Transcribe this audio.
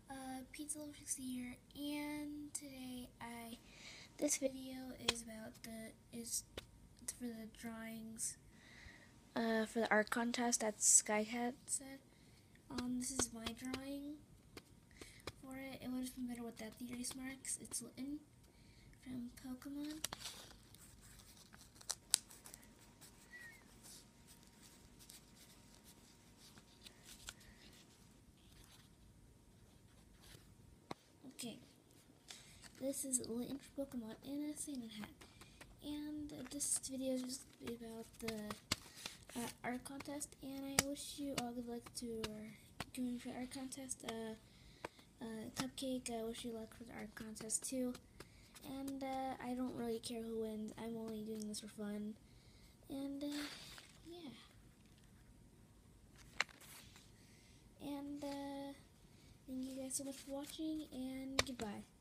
Pizza Lover 60 here, and today this video is about for the drawings for the art contest that Skycat said. This is my drawing for it. It would have been better without the erase marks. It's Litten from Pokemon. Okay, this is Litten from Pokemon in a Santa hat. And this video is just about the art contest, and I wish you all good luck to going for the art contest. Cupcake, I wish you luck for the art contest too. And I don't really care who wins. I'm only doing this for fun. And yeah. And thank you guys so much for watching, and goodbye.